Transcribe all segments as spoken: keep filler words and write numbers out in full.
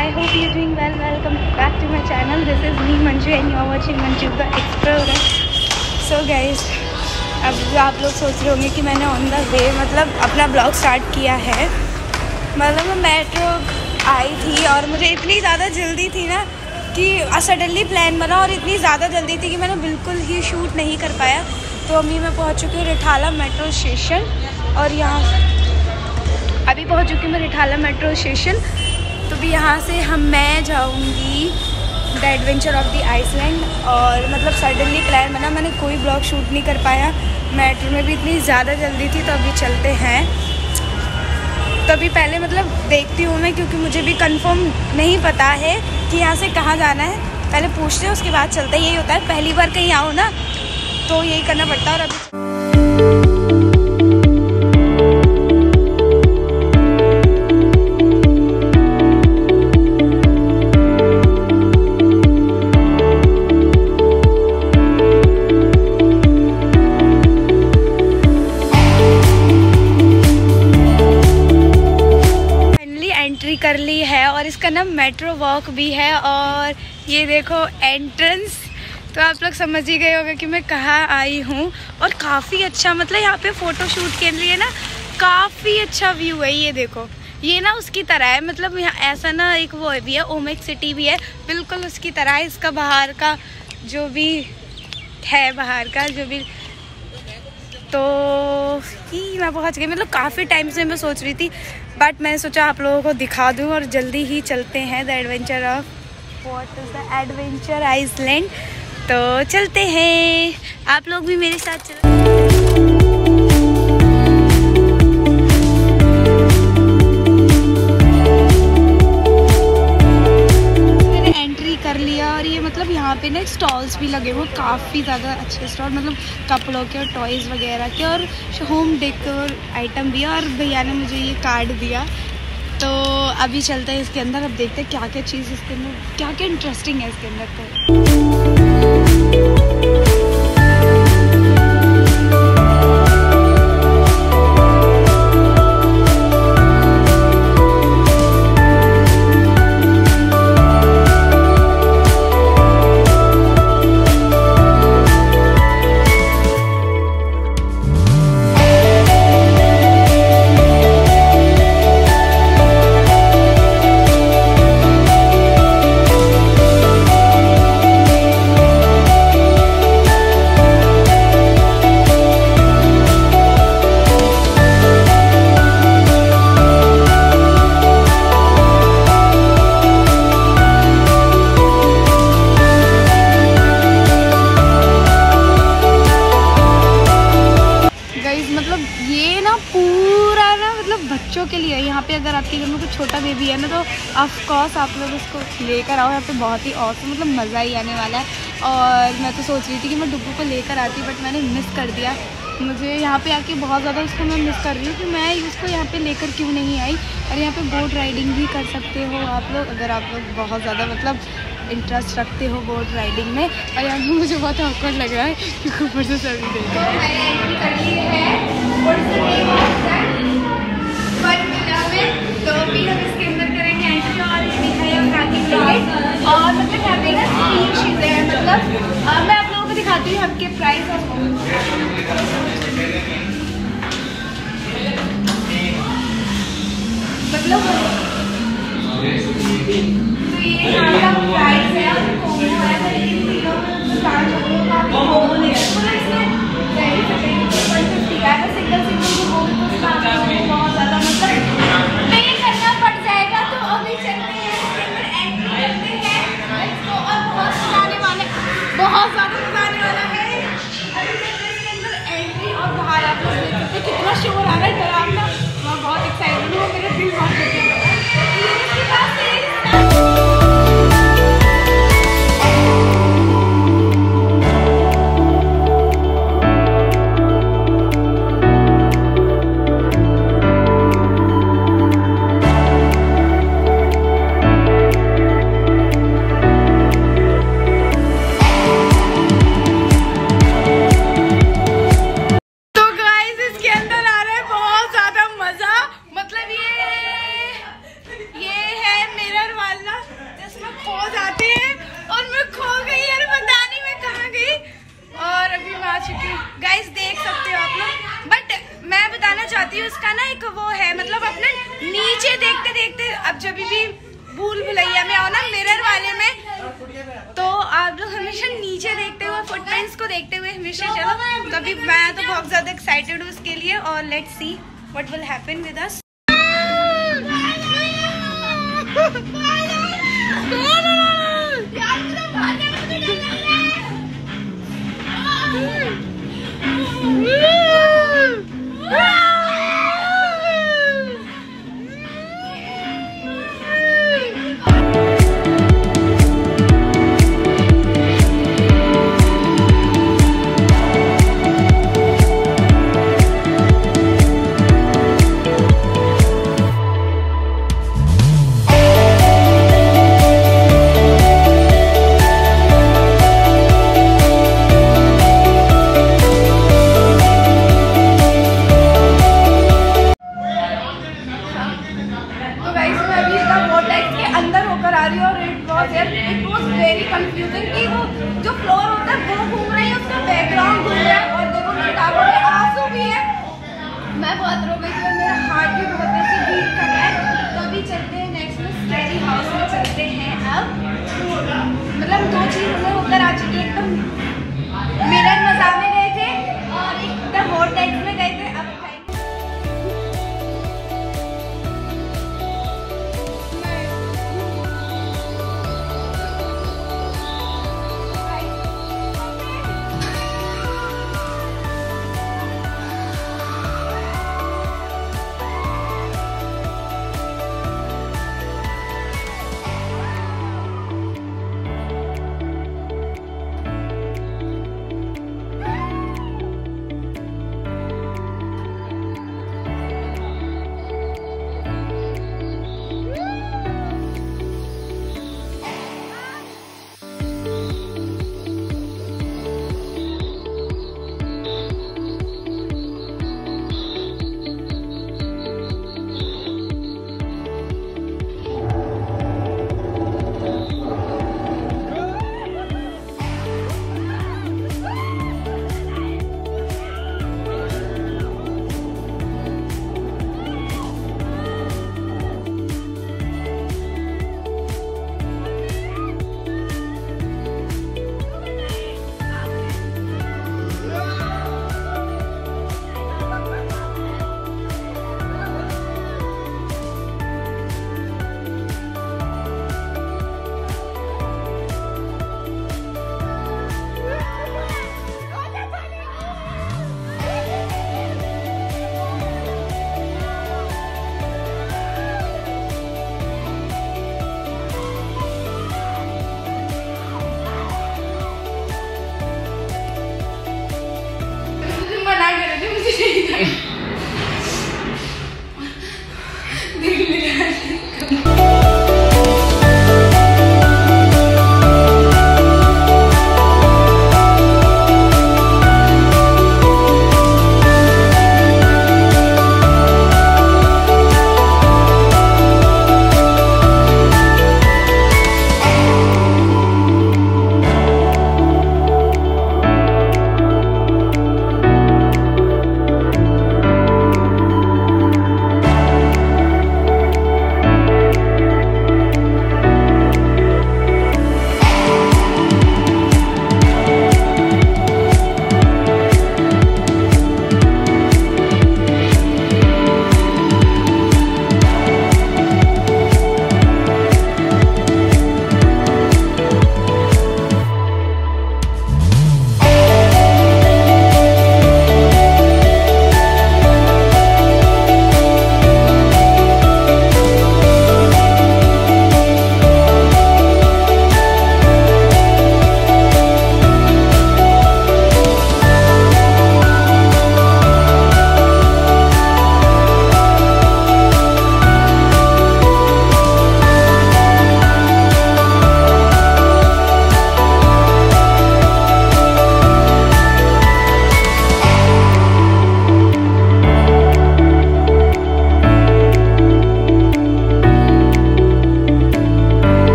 I hope you're doing well. Welcome back to my channel. This is me Manju and you're watching Manju the Explorer. So guys, अब आप लोग सोच रहे होंगे कि मैंने ऑन द वे मतलब अपना ब्लॉग स्टार्ट किया है। मतलब मैं मेट्रो आई थी और मुझे इतनी ज़्यादा जल्दी थी ना कि सडनली प्लान बना और इतनी ज़्यादा जल्दी थी कि मैंने बिल्कुल ही शूट नहीं कर पाया। तो अभी मैं पहुंच चुकी हूँ रिठाला मेट्रो स्टेशन और यहाँ अभी पहुंच चुकी हूँ मैं रिठाला मेट्रो स्टेशन। तो भी यहाँ से हम मैं जाऊँगी the adventure of the Iceland और मतलब सडनली प्लान बना, मैंने कोई ब्लॉग शूट नहीं कर पाया। मेट्रो में भी इतनी ज़्यादा जल्दी थी। तो अभी चलते हैं। तो अभी पहले मतलब देखती हूँ मैं, क्योंकि मुझे भी कंफर्म नहीं पता है कि यहाँ से कहाँ जाना है। पहले पूछते हैं उसके बाद चलते हैं। यही होता है, पहली बार कहीं आओ ना तो यही करना पड़ता है। और अभी कर ली है और इसका नाम मेट्रो वॉक भी है। और ये देखो एंट्रेंस, तो आप लोग समझ ही गए होंगे कि मैं कहाँ आई हूँ। और काफ़ी अच्छा मतलब यहाँ पे फ़ोटो शूट के लिए ना काफ़ी अच्छा व्यू है। ये देखो, ये ना उसकी तरह है, मतलब यहाँ ऐसा ना एक वो भी है, ओमेक सिटी भी है, बिल्कुल उसकी तरह है। इसका बाहर का जो भी है, बाहर का जो भी, तो ही मैं पहुंच गई। मतलब काफ़ी टाइम से मैं सोच रही थी, बट मैंने सोचा आप लोगों को दिखा दूं और जल्दी ही चलते हैं the adventure of what is the adventure Iceland. तो चलते हैं, आप लोग भी मेरे साथ चलो। कर लिया और ये मतलब यहाँ पे ना स्टॉल्स भी लगे हुए, काफ़ी ज़्यादा अच्छे स्टॉल, मतलब कपड़ों के और टॉयज़ वगैरह के और होम डेकोर आइटम भी है। और भैया ने मुझे ये कार्ड दिया। तो अभी चलते हैं इसके अंदर, अब देखते हैं क्या क्या चीज़ इसके अंदर, क्या क्या इंटरेस्टिंग है इसके अंदर। तो बच्चों के लिए यहाँ पे अगर आपके घर में कुछ छोटा बेबी है ना तो ऑफ कोर्स आप लोग उसको लेकर आओ। यहाँ पे बहुत ही औसम मतलब मज़ा ही आने वाला है। और मैं तो सोच रही थी कि मैं डुग्गू को लेकर आती, बट मैंने मिस कर दिया। मुझे यहाँ पे आके बहुत ज़्यादा उसको मैं मिस कर रही हूँ कि मैं उसको यहाँ पे लेकर क्यों नहीं आई। और यहाँ पे बोट राइडिंग भी कर सकते हो आप लोग, अगर आप लोग बहुत ज़्यादा मतलब इंटरेस्ट रखते हो बोट राइडिंग में। और यहाँ पे मुझे बहुत ऑकवर्ड लग रहा है क्योंकि ऊपर से सभी देख रहे हैं। तो अभी हम इसके अंदर करेंगे एंट्री और मिठाई और खाने के लिए। और मतलब यहाँ पे ना तीन चीज़ें हैं, मतलब आ, मैं आप लोगों को दिखाती हूँ आपके प्राइस। मतलब तो ये यहाँ का प्राइस है और कॉम्बो है, लेकिन तीनों चार लोगों का कॉम्बो ले मतलब इसमें वेरी फिफ्टी का है। सिंगल सिंगल जो बोल तो उसका बहुत ज़्यादा मतलब पे करना पड़ जाएगा। तो अभी चलते हैं इसके अंदर, एंट्री करते हैं इसको और बहुत मजा आने वाला है, बहुत ज़्यादा मजा आने वाला है। अभी चलते हैं इसके अंदर एंट्री बताती हूँ, उसका ना एक वो है, मतलब अपने नीचे देखते देखते, अब जब भी भूल भुलैया में आओ ना मिरर वाले में, तो आप लोग हमेशा नीचे देखते हुए, फुटप्रिंट्स को देखते हुए हमेशा चलो। तभी मैं तो बहुत ज्यादा एक्साइटेड हूँ उसके लिए, और let's see what will happen with us. मैं बहुत रो गई थी और मेरा हार्ट भी बहुत तेज से बीट कर रहा है। तो अभी चलते हैं नेक्स्ट में, स्कैरी हाउस में चलते हैं। अब मतलब दो चीज़ हमें होकर आ चुकी है, एकदम मिरर मजा में गए थे और एकदम वोर्टेक्स में गए थे। अब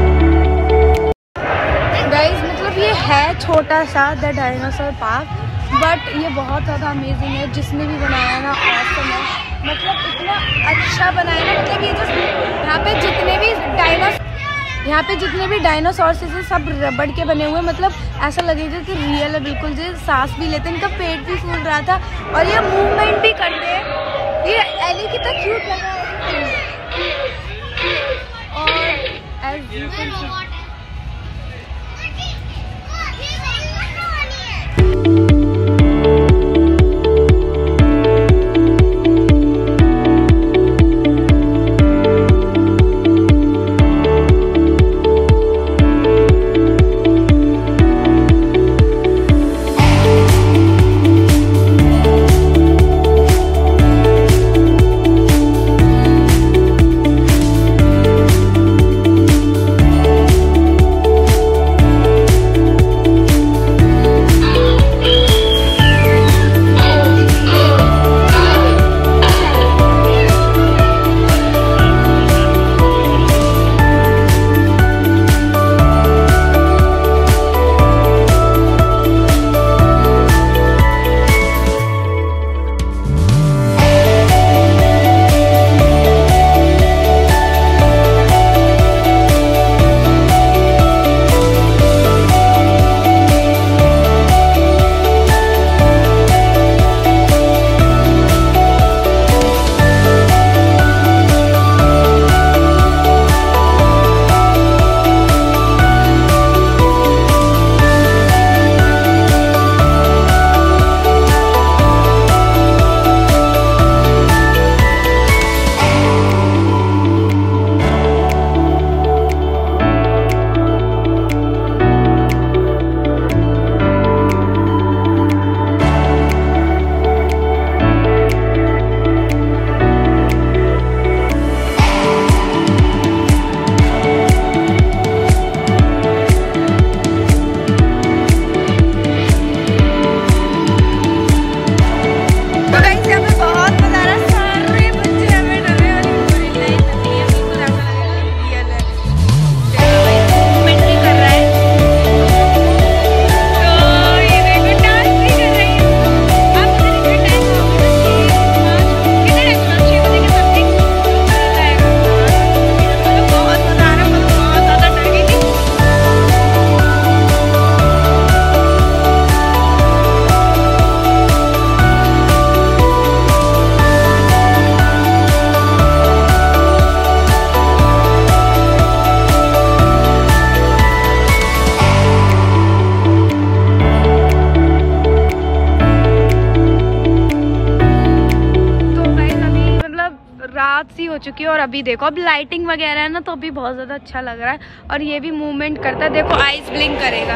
छोटा सा द डायनासोर पार्क, बट ये बहुत ज़्यादा अमेजिंग है। जिसने भी बनाया ना ऑसम है, मतलब इतना अच्छा बनाया ना, मतलब ये जो यहाँ पे जितने भी डायनासोर यहाँ पे जितने भी डायनासोर्स हैं सब रबड़ के बने हुए, मतलब ऐसा लगेगा कि रियल है बिल्कुल। जो सांस भी लेते हैं, इनका पेट भी फूल रहा था और ये मूवमेंट भी करते हैं। ये एली कितना क्यूट लगा है। और एज यू कैन सी रात सी हो चुकी है और अभी देखो अब लाइटिंग वगैरह है ना, तो अभी बहुत ज़्यादा अच्छा लग रहा है। और ये भी मूवमेंट करता है, देखो आइज ब्लिंक करेगा,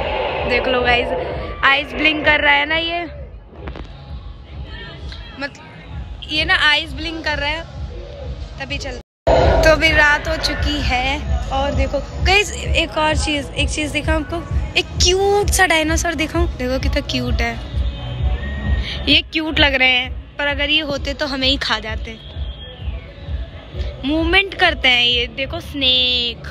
देख लो गाइज, आइज ब्लिंक कर रहा है ना ये, मतलब ये ना आइज ब्लिंक कर रहा है तभी चल। तो अभी रात हो चुकी है और देखो गाइज एक और चीज़ एक चीज़ दिखाऊं आपको, एक क्यूट सा डायनासोर दिखाऊं, देखो कितना क्यूट है। ये क्यूट लग रहे हैं पर अगर ये होते तो हमें ही खा जाते। मूवमेंट करते हैं ये, देखो स्नेक,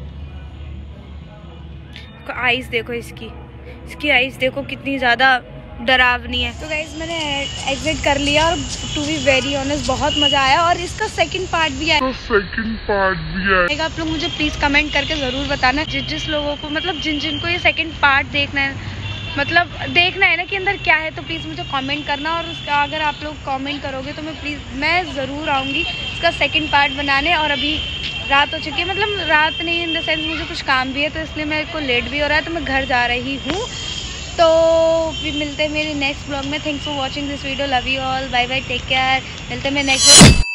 आइज देखो इसकी इसकी आइज देखो कितनी ज़्यादा डरावनी है। तो गाइज मैंने एग्जिट कर लिया और टू बी वेरी ऑनेस्ट बहुत मज़ा आया और इसका सेकंड पार्ट भी आया तो सेकंड पार्ट भी आएगा। आप लोग मुझे प्लीज़ कमेंट करके ज़रूर बताना जिस जिस लोगों को, मतलब जिन जिन को ये सेकंड पार्ट देखना है, मतलब देखना है ना कि अंदर क्या है, तो प्लीज़ मुझे कमेंट करना। और उसका अगर आप लोग कमेंट करोगे तो मैं प्लीज़ मैं ज़रूर आऊँगी इसका सेकंड पार्ट बनाने। और अभी रात हो चुकी है, मतलब रात नहीं इन द सेंस मुझे कुछ काम भी है, तो इसलिए मेरे को लेट भी हो रहा है, तो मैं घर जा रही हूँ। तो भी मिलते हैं मेरे नेक्स्ट ब्लॉग में। Thanks for watching this video, love you all, bye bye, take care. मिलते हैं मेरे नेक्स्ट ब्लॉग।